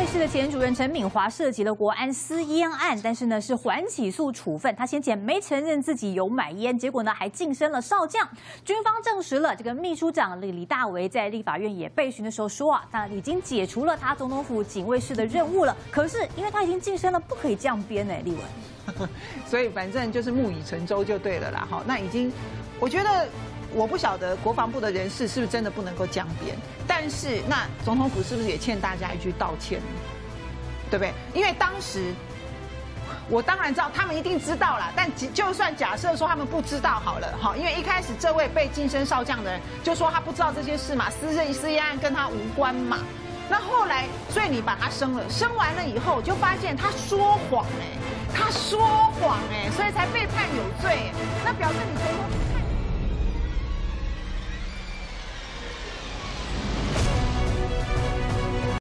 市的前主任陈敏华涉及了国安私烟案，但是呢是缓起诉处分。他先前没承认自己有买烟，结果呢还晋升了少将。军方证实了，这个秘书长李大为在立法院也备询的时候说啊，他已经解除了他总统府警卫室的任务了。可是因为他已经晋升了，不可以这样编立文。 所以反正就是木已成舟就对了啦。好，那已经，我觉得。我不晓得国防部的人士是不是真的不能够这样编，但是那总统府是不是也欠大家一句道歉，对不对？因为当时我当然知道他们一定知道啦，但就算假设说他们不知道好了，好，因为一开始这位被晋升少将的人就说他不知道这些事嘛，私烟案跟他无关嘛。那后来，所以你把他升了，升完了以后就发现他说谎他说谎所以才被判有罪那表示你总统。